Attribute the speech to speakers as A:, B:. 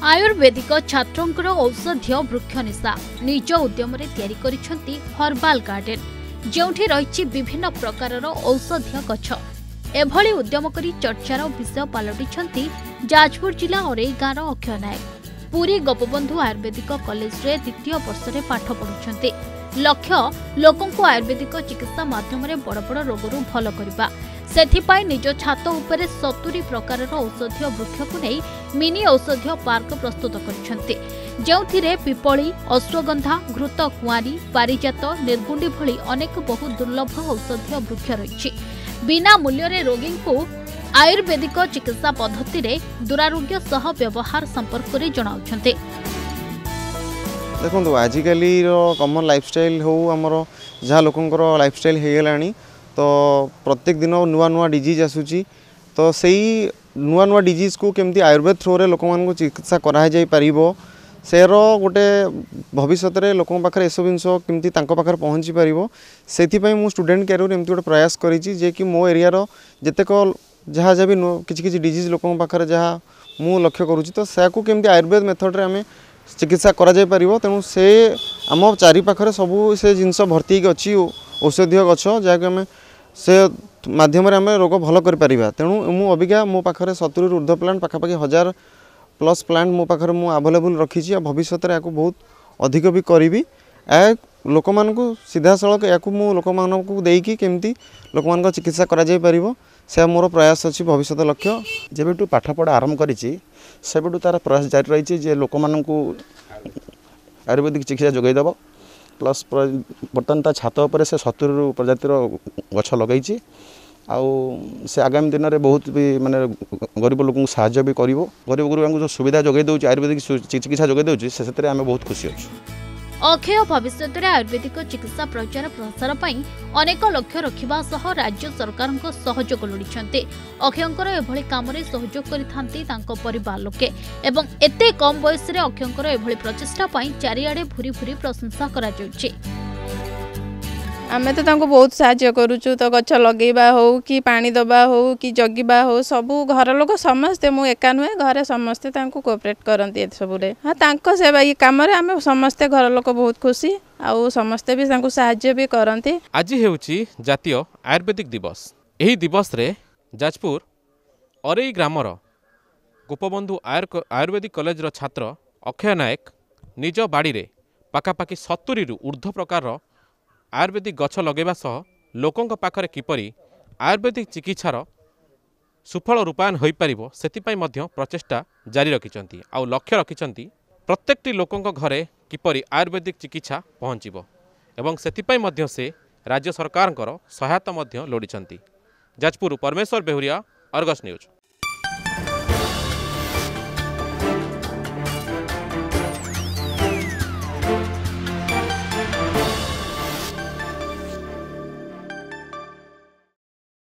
A: आयुर्वेदिक छात्रों औषधीय वृक्ष निशा निज उद्यम हर्बाल गार्डेन जोठी रही विभिन्न प्रकार औषधीय गछ एभली उद्यम करी चर्चार विषय पलटि जाजपुर जिला औरैगाँर अक्षय नायक पुरी गोपबंधु आयुर्वेदिक कॉलेज रे द्वितीय वर्ष में पाठ पढ़ुंट लक्ष्य लोकंकु आयुर्वेदिक चिकित्सा माध्यम बड़ बड़ रोगरू भल करबा सेथिपाई निज छात उपरे 70 प्रकार औषधीय वृक्ष को नहीं मिनी औषधीय पार्क प्रस्तुत करिसेंती जेउथिरे पिपली अश्वगंधा घृत कुआरी पारिजात निर्गुंडी भली अनेक बहु दुर्लभ औषधीय वृक्ष रही बिना मूल्य रे रोगी को आयुर्वेदिक चिकित्सा पद्धति रे दुरारोग्य सह व्यवहार संपर्क रे जणाउछंती।
B: देखो आजिकल कमन लाइफस्टाइल हो आमर जहाँ लोकंर लाइफस्टाइल हो गलानी तो प्रत्येक दिन नुआ नुआ डिजीज आसूची तो सही नुआ नुआ डिजीज को केमती आयुर्वेद थ्रो रे लोक मान चिकित्सा कराई जाई परिबो सेर गोटे भविष्य में लोक पाखे एसब जिन केमती पाखे पहुँची पारिबो सेथिपाई मु स्टूडेंट कैरियर एमती गोटे प्रयास करिछि जे कि मो एरियार जेतेक जहाँ जहाँ भी किछि किछि डिजीज लोक पाखे जहाँ मु लक्ष्य करुछि तो सैकु केमती आयुर्वेद मेथड रे आमे चिकित्सा करा जाय परिबो तेणु से आम चारि पाखरे सबू से जिनस भर्ती अच्छी औषधीय गछ जहाँकि आम से माध्यम आम रोग भल कर परिबा तेणु मु अबिका मो पाखरे 70 ऊर्ध्व प्लांट पाखापाखि 1000+ प्लांट मो पाखरे मु अवेलेबल रखी भविष्य में या बहुत अधिक भी करी लोक मानकु सीधा सड़क या लोक मानकु देकी केमती लोक मान चिकित्सा करा जाय परिबो से मोर प्रयास अच्छी भविष्य लक्ष्य
C: जेबेटू पाठपढ़ा आरंभ करिछि सेबेटू तार प्रयास जारी रही जे लोक मानकु आयुर्वेदिक चिकित्सा जोगैदेव प्लस बर्तमान ता छात उपर से 70 प्रजातिर गछ लगैछि आउ से आगामी दिन में बहुत भी माने गरीब लोक साहाय्य भी करिवो गरीब गुरुवांकु जो सुविधा जोगै दउछि आयुर्वेदिक चिकित्सा जोगै दउछि से आमे बहुत खुशी अछि।
A: अक्षय भविष्य में आयुर्वेदिक चिकित्सा प्रचार प्रसार पर अनेक लक्ष्य रखा सह राज्य सरकार सहयोग लोड़ी अक्षयंकर एभली काम सहयोग कर परिवार लोके एवं एते कम बयस अक्षयंकर एभली प्रचेष्टा चारिआडे भूरी भूरी प्रशंसा करा जाउछि।
D: आमे तो तांको बहुत साहाय्य करूचु तो गछ लगेबा हो कि पानी दबा हो कि जगिबा हो सबू घर लोक समस्ते मु एका नुहे घरे समस्ते तांको कोऑपरेट करंती ए सबुरे हां तांको सेवा ई काम रे आमे समस्ते घर लोक बहुत खुशी आउ समस्ते भी तांको साहाय्य भी करंती।
E: आज हेउची जातीय आयुर्वेदिक दिवस एही दिवस रे जाजपुर औरई ग्रामर गोपबंधु आयुर्वेदिक कॉलेज रो छात्र अक्षय नायक निज बाड़ी रे पाखापाखि 70 रु ऊर्ध्व प्रकार आयुर्वेदिक गछ लगेबा सह लोकंक पाखरे किपरि आयुर्वेदिक चिकित्सार सुफल रूपायन होई परिबो सेतिपाई मध्य प्रचेष्टा जारी रखिचंती आउ लक्ष्य रखिचंती प्रत्येकटी लोकंक घरे किपरि आयुर्वेदिक चिकित्सा पहुँचीबो एवं सेतिपाई मध्य से राज्य सरकारଙ୍କର सहायता मध्य लोड़िचंती। जाजपुर परमेश्वर बेहुरिया अर्गस न्यूज।